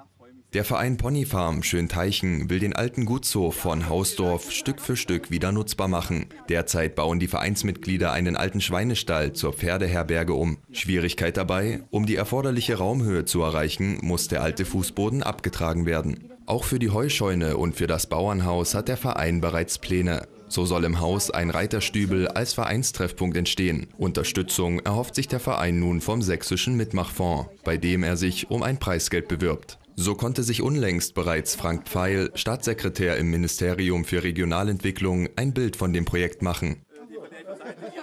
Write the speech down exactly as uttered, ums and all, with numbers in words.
Der Verein Ponyfarm Schönteichen will den alten Gutshof von Hausdorf Stück für Stück wieder nutzbar machen. Derzeit bauen die Vereinsmitglieder einen alten Schweinestall zur Pferdeherberge um. Schwierigkeit dabei: Um die erforderliche Raumhöhe zu erreichen, muss der alte Fußboden abgetragen werden. Auch für die Heuscheune und für das Bauernhaus hat der Verein bereits Pläne. So soll im Haus ein Reiterstübel als Vereinstreffpunkt entstehen. Unterstützung erhofft sich der Verein nun vom Sächsischen Mitmachfonds, bei dem er sich um ein Preisgeld bewirbt. So konnte sich unlängst bereits Frank Pfeil, Staatssekretär im Ministerium für Regionalentwicklung, ein Bild von dem Projekt machen.